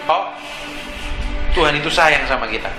Oh, Tuhan itu sayang sama kita.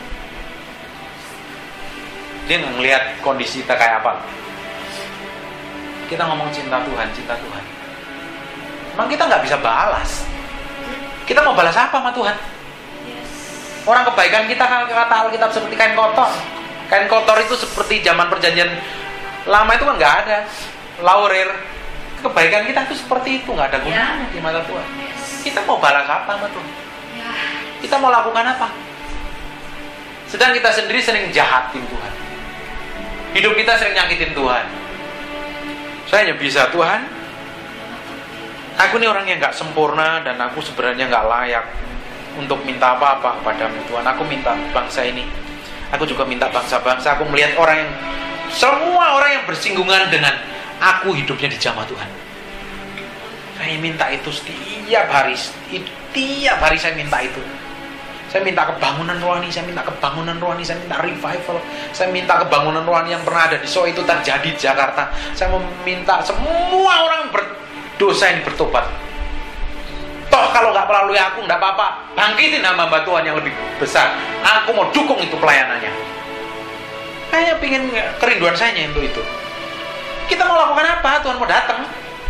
Dia nggak ngelihat kondisi kita kayak apa. Kita ngomong cinta Tuhan, cinta Tuhan. Emang kita nggak bisa balas. Kita mau balas apa sama Tuhan? Orang kebaikan kita, kan kata Alkitab, seperti kain kotor. Kain kotor itu seperti zaman perjanjian lama itu kan nggak ada laurir. Kebaikan kita itu seperti itu, nggak ada gunanya di mata Tuhan. Kita mau balas apa sama Tuhan? Kita mau lakukan apa? Sedang kita sendiri sering jahatin Tuhan. Hidup kita sering nyakitin Tuhan. Saya hanya bisa, Tuhan, aku ini orang yang gak sempurna dan aku sebenarnya gak layak untuk minta apa-apa kepadamu Tuhan. Aku minta bangsa ini, aku juga minta bangsa-bangsa. Aku melihat semua orang yang bersinggungan dengan aku hidupnya dijamah Tuhan. Saya minta itu setiap hari saya minta itu. Saya minta kebangunan rohani, saya minta revival, saya minta kebangunan rohani yang pernah ada di Soe itu terjadi di Jakarta. Saya meminta semua orang berdosa ini bertobat. Toh kalau nggak melalui aku, nggak apa-apa, bangkitin hamba Tuhan yang lebih besar. Aku mau dukung itu pelayanannya. Kayaknya pingin, kerinduan saya untuk itu. Kita mau lakukan apa? Tuhan mau datang.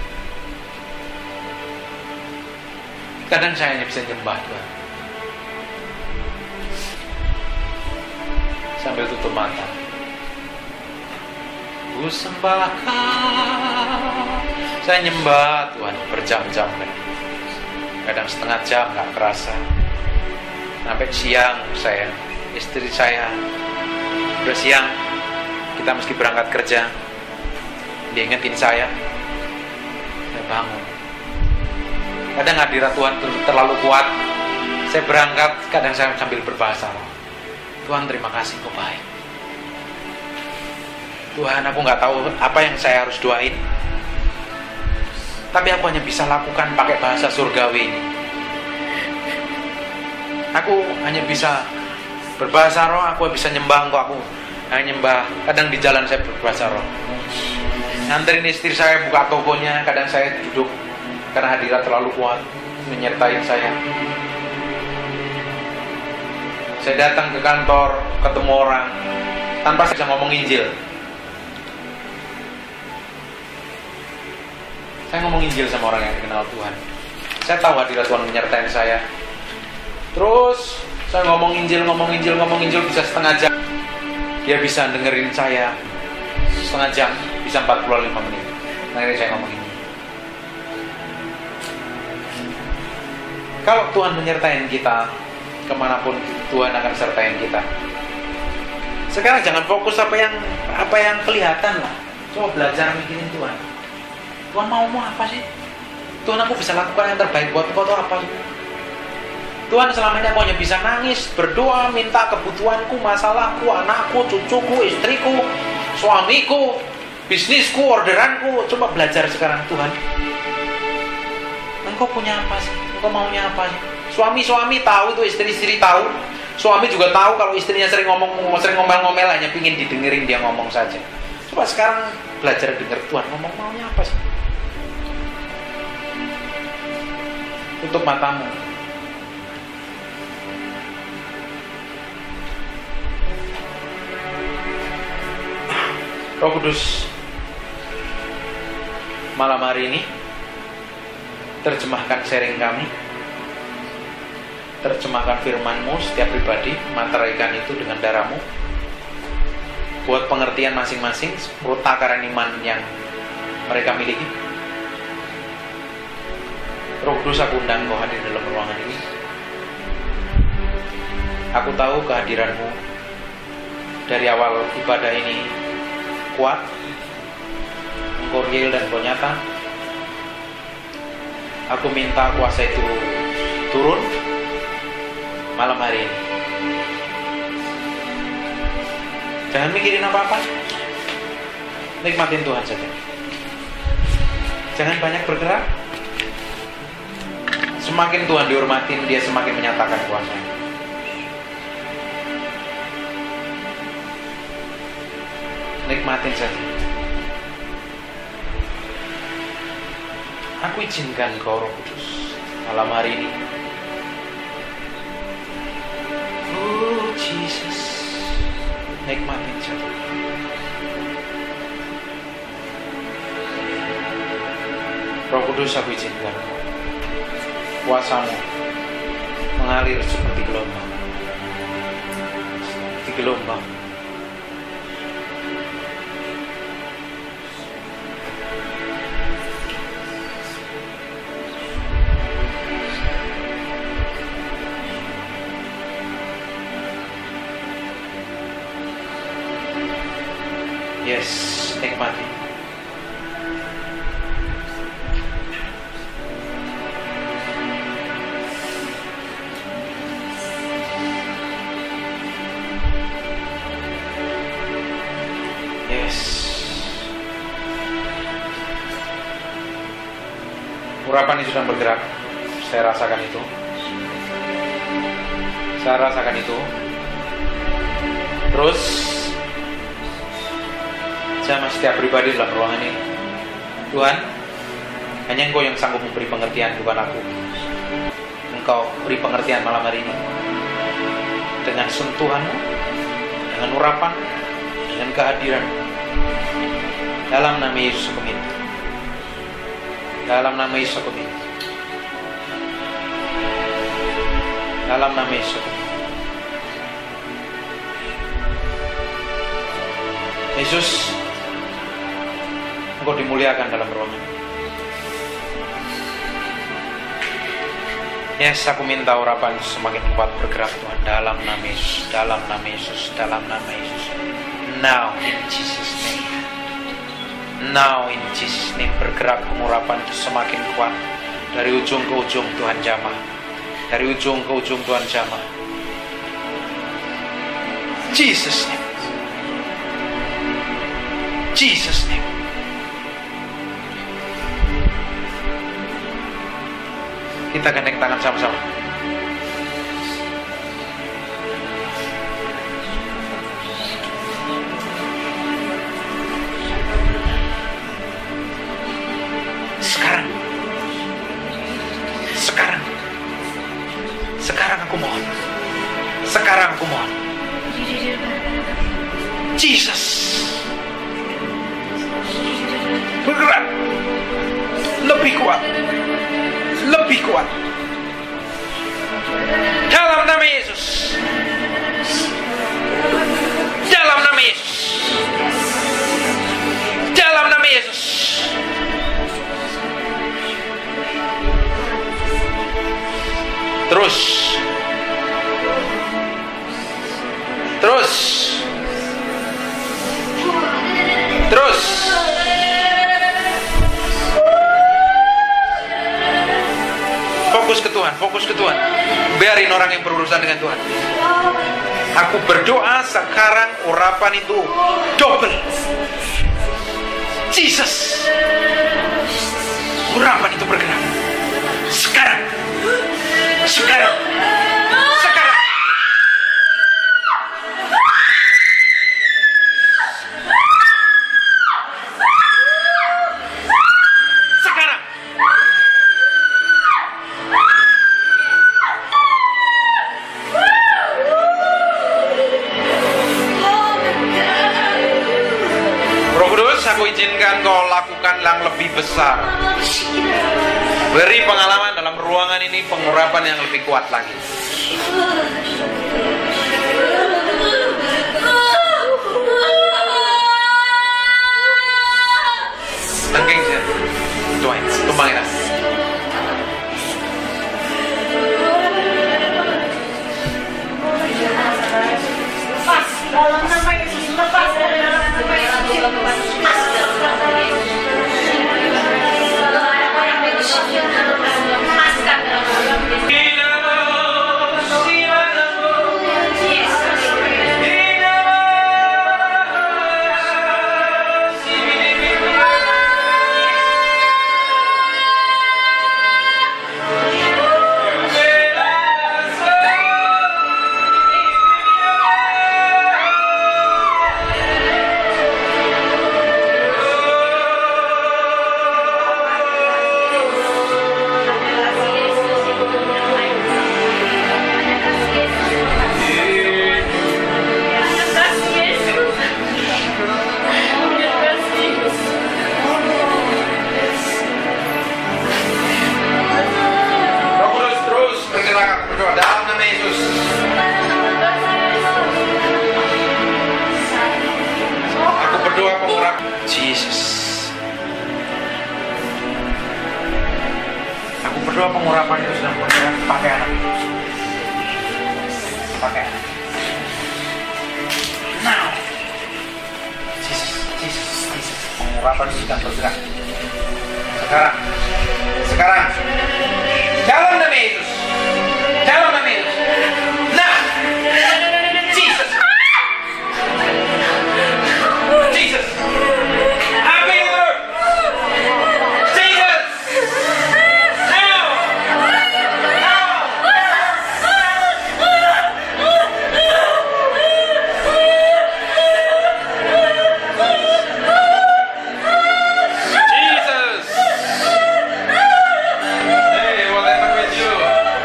Kadang saya hanya bisa nyembah Tuhan. Sambil tutup mata. Ku sembah Kau. Saya nyembah Tuhan berjam-jam. Kadang setengah jam gak kerasa. Sampai siang istri saya udah siang, kita mesti berangkat kerja. Dia ingetin saya bangun. Kadang hadirat Tuhan terlalu kuat. Saya berangkat, kadang saya sambil berbahasa, Tuhan terima kasih Kau baik. Tuhan, aku gak tahu apa yang saya harus doain, tapi aku hanya bisa lakukan pakai bahasa surgawi ini. Aku hanya bisa berbahasa roh, aku bisa nyembah Engkau, aku hanya nyembah. Kadang di jalan saya berbahasa roh. Nganterin istri saya buka tokonya, kadang saya duduk karena hadirat terlalu kuat menyertai saya. Saya datang ke kantor, ketemu orang tanpa saya bisa ngomong Injil. Saya ngomong Injil sama orang yang kenal Tuhan. Saya tahu hadirat Tuhan menyertai saya. Terus saya ngomong Injil bisa setengah jam. Dia bisa dengerin saya setengah jam, bisa 45 menit. Dengerin saya ngomong Injil. Kalau Tuhan menyertai kita, kemanapun Tuhan akan sertain kita. Sekarang jangan fokus apa yang kelihatan lah. Coba belajar mikirin Tuhan. Tuhan maumu apa sih? Tuhan, aku bisa lakukan yang terbaik buat Kau tuh apa sih? Tuhan, selama ini aku hanya bisa nangis, berdoa, minta kebutuhanku, masalahku, anakku, cucuku, istriku, suamiku, bisnisku, orderanku. Coba belajar sekarang, Tuhan, Engkau punya apa sih? Engkau maunya apa sih? Suami-suami tahu itu, istri-istri tahu. Suami juga tahu kalau istrinya sering ngomel-ngomel, hanya pingin didengerin dia ngomong saja. Coba sekarang belajar dengar Tuhan ngomong maunya apa sih? Tutup matamu. Roh Kudus, malam hari ini terjemahkan sharing kami. Terjemahkan firman-Mu setiap pribadi, materaikan itu dengan darah-Mu. Buat pengertian masing-masing, menurut takaran iman yang mereka miliki. Roh Kudus, aku undang Kau hadir dalam ruangan ini. Aku tahu kehadiran-Mu dari awal ibadah ini kuat, Engkau real dan Engkau nyata. Aku minta kuasa itu turun malam hari ini. Jangan mikirin apa-apa, nikmatin Tuhan saja. Jangan banyak bergerak. Semakin Tuhan dihormatin, Dia semakin menyatakan kuasa-Nya. Nikmatin saja. Aku izinkan Kau, Roh Kudus, malam hari ini nikmatin saja. Roh Kudus, aku izinkan kuasamu mengalir seperti gelombang. Seperti gelombang. Yes, nikmati. Yes. Urapan ini sedang bergerak. Saya rasakan itu. Saya rasakan itu. Terus sama setiap pribadi dalam ruangan ini. Tuhan, hanya Engkau yang sanggup memberi pengertian, bukan aku. Engkau beri pengertian malam hari ini dengan sentuhan-Mu, dengan urapan, dengan kehadiran. Dalam nama Yesus aku minta. Dalam nama Yesus aku minta. Dalam nama Yesus aku minta. Yesus, Engkau dimuliakan dalam ruangan. Yes, aku minta urapan semakin kuat bergerak Tuhan, dalam nama Yesus, dalam nama Yesus, dalam nama Yesus. Now in Jesus name. Now in Jesus name, bergerak pengurapan itu semakin kuat dari ujung ke ujung Tuhan jamah. Dari ujung ke ujung Tuhan jamah. Jesus name. Jesus name. Kita gandeng tangan sama-sama. Sekarang. Sekarang. Sekarang aku mohon. Sekarang aku mohon. Jesus. Bergerak. Lebih kuat. Lebih kuat. Dalam nama Yesus. Dalam nama Yesus. Dalam nama Yesus. Terus. Terus. Terus. Fokus ke Tuhan, fokus ke Tuhan. Biarin orang yang berurusan dengan Tuhan. Aku berdoa sekarang urapan itu double. Jesus. Urapan itu bergerak. Sekarang. Sekarang. Sekarang. Aku izinkan Kau lakukan yang lebih besar. Beri pengalaman dalam ruangan ini, pengurapan yang lebih kuat lagi. Tengking sih, tuain, tumbangin lah. Lepas dalam nama Yesus, lepas dari dalam nama Yesus. Lepaskan dalam nama Yesus. berdoa dalam nama Yesus. Aku berdoa pengurapan Jesus. Aku berdoa pengurapan itu sedang bergerak pakai anak. Pakai anak. Now. Jesus. Pengurapan itu sedang bergerak. Sekarang. Dalam nama Yesus. Nah. Jesus. Apa yang Lord? Jesus. Now. Jesus. Hey, what happened with you?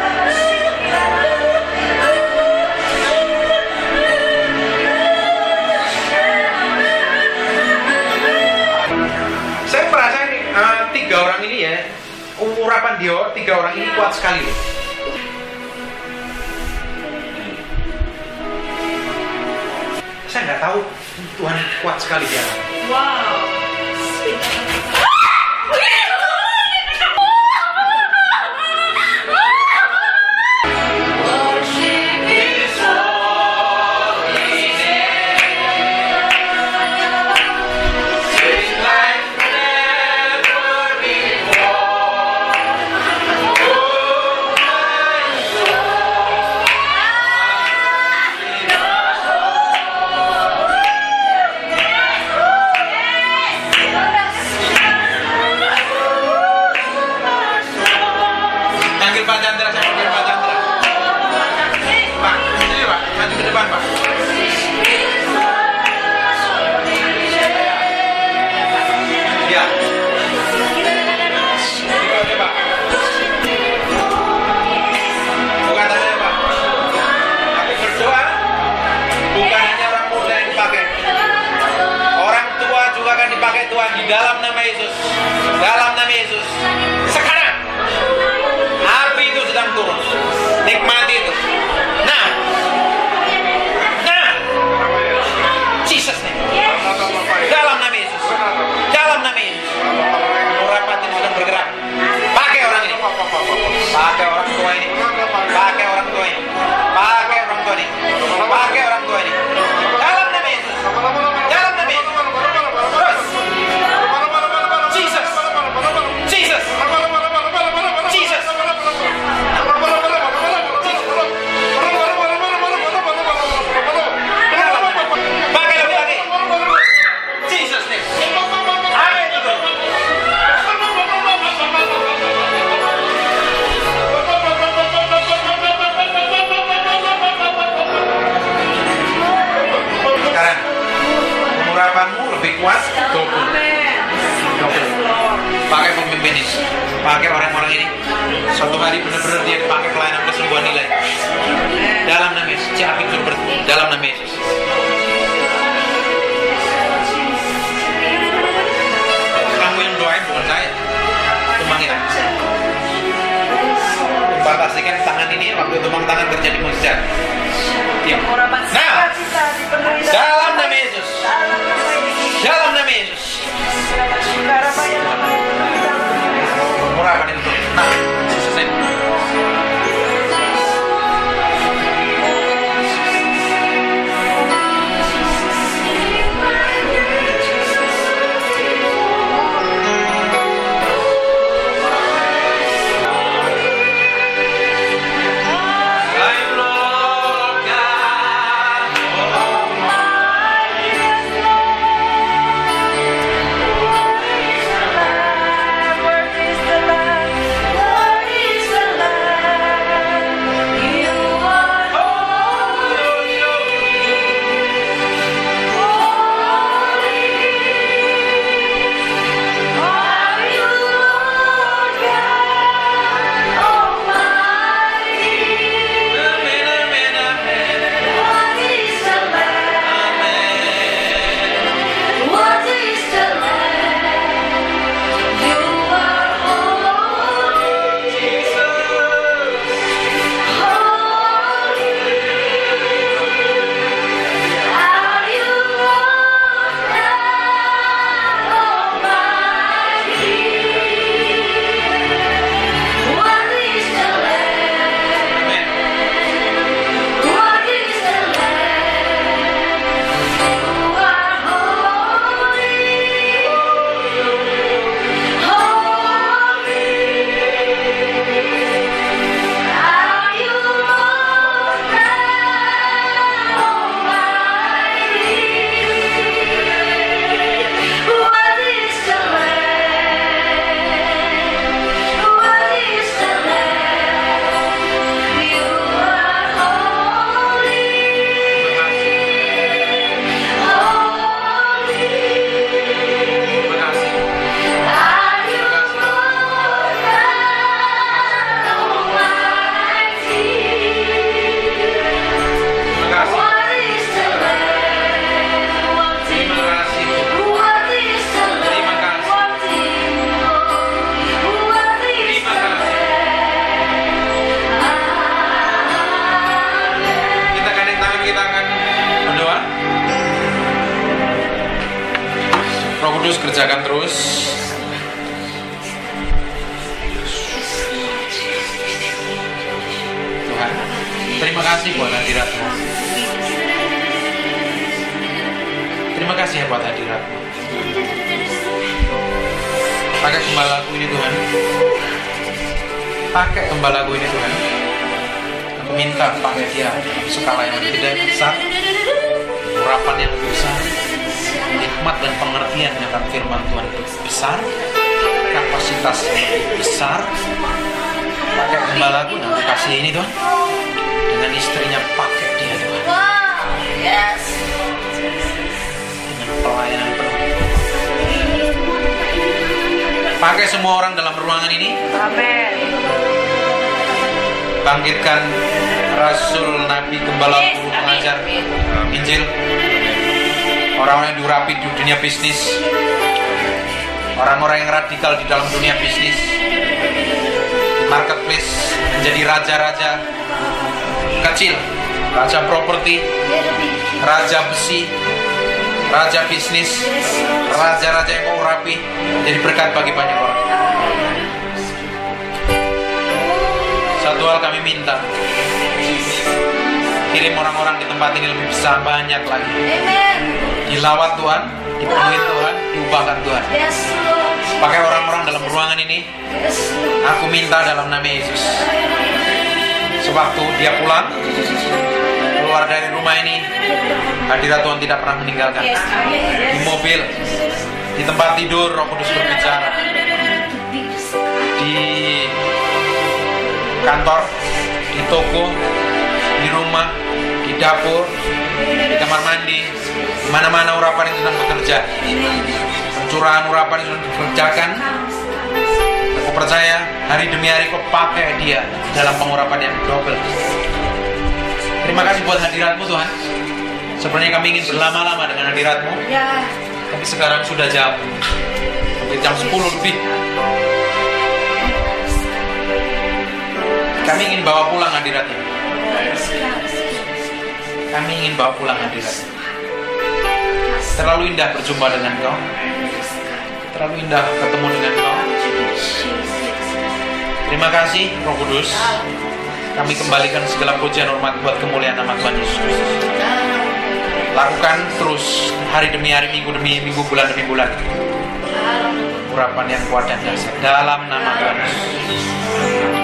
Saya merasa ini tiga orang ini ya, urapan dia tiga orang ini kuat sekali loh. Saya nggak tahu Tuhan kuat sekali dia. Wow. Panggil Pak Chandra, saya panggil Pak Chandra. Pak, sini Pak, maju ke depan Pak. Ya. Ini Pak. Bukan tangannya Pak. Aku berdoa, bukan hanya orang muda yang dipakai. Orang tua juga akan dipakai Tuhan di dalam nama Yesus. Dalam nama Yesus. Sekarang. Api itu sedang turun. Nikmati itu. Nah. Jesus nih. Dalam nama Yesus. Urapan itu sedang bergerak. Pakai orang ini. Pakai orang tua ini. Dalam nama Yesus. Terus. Jesus. Pakai lagi. Jesus nih. Amin itu. Sekarang pengurapanmu lebih kuat. Pakai pemimpin ini, pakai orang-orang ini. Suatu hari benar-benar dia dipakai pelayanan kesembuhan nilai. Dalam nama Yesus, api itu dalam nama Yesus. Kamu yang doain bukan saya. Tumbangin aja. Batasikan tangan ini waktu tumbang tangan terjadi mujizat. Diam. Nah, dalam nama Yesus. Dalam nama Yesus. Urapan itu. Nah, selesai. I'm Lord God. kerjakan terus. Tuhan, terima kasih buat hadirat-Mu. Terima kasih ya buat hadirat-Mu. Pakai gembalaku ini Tuhan. Pakai gembalaku ini Tuhan. Aku minta pakai dia skala yang lebih besar, urapan yang lebih besar, hikmat dan pengertian akan firman Tuhan lebih besar, kapasitas yang lebih besar. Pakai gembalaku dan aku kasih ini Tuhan. Dengan istrinya pakai dia Tuhan. Dengan pelayanan penuh. Pakai semua orang dalam ruangan ini. Amin. Bangkitkan Rasul, Nabi, Gembala, Guru, pengajar Injil, orang-orang yang diurapi di dunia bisnis, orang-orang yang radikal di dalam dunia bisnis, marketplace, menjadi raja-raja kecil, raja properti, raja besi, raja bisnis, raja-raja yang kau urapi, jadi berkat bagi banyak orang. Satu hal kami minta, kirim orang-orang di tempat ini lebih besar, banyak lagi. Dilawat Tuhan, dipenuhi Tuhan, diubahkan Tuhan. Pakai orang-orang dalam ruangan ini. Aku minta dalam nama Yesus. Sewaktu dia pulang, keluar dari rumah ini, hadirat Tuhan tidak pernah meninggalkan. Di mobil, di tempat tidur, Roh Kudus berbicara. Di kantor, di toko, di rumah, di dapur, di kamar mandi, mana-mana urapan itu sedang bekerja. Pencurahan urapan itu sedang dikerjakan. Aku percaya hari demi hari kau pakai dia dalam pengurapan yang double. Terima kasih buat hadirat-Mu Tuhan. Sebenarnya kami ingin berlama-lama dengan hadirat-Mu, tapi sekarang sudah jam 10 lebih. Kami ingin bawa pulang hadirat-Nya. Kami ingin bawa pulang hadirat-Nya. Terlalu indah berjumpa dengan Kau. Terlalu indah ketemu dengan Kau. Terima kasih Roh Kudus. Kami kembalikan segala pujian hormat buat kemuliaan nama Tuhan Yesus Kristus. Lakukan terus hari demi hari, minggu demi minggu, bulan demi bulan. Urapan yang kuat dan dahsyat dalam nama Tuhan Yesus.